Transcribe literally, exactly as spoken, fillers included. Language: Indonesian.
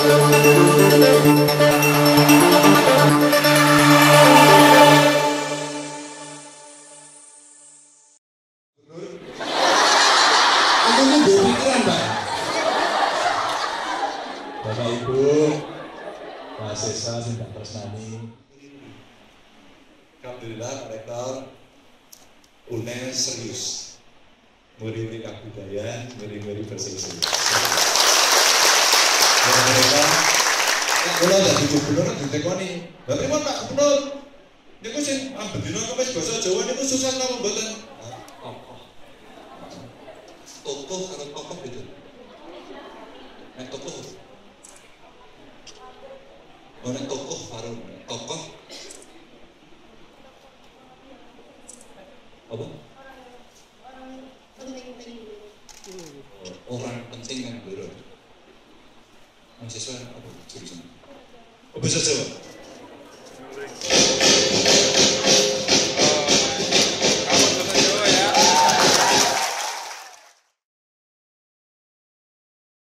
Bapak Ibu, mahasiswa Sindang Tresnani. Alhamdulillah Rektor U N E S serius, murid-murid budaya, murid-murid bersih-bersih. Mereka, kalau ada di gubernur ditekoni, bagaimana Pak Gubernur? Niku sing ambedina kemis basa Jawa niku susah napa mboten? Tokoh, tokoh karo tokoh itu. Nek tokoh, mana tokoh baru tokoh apa? Orang penting yang dulu. Mahasiswa apa jurusan? Oh, bahasa Jawa.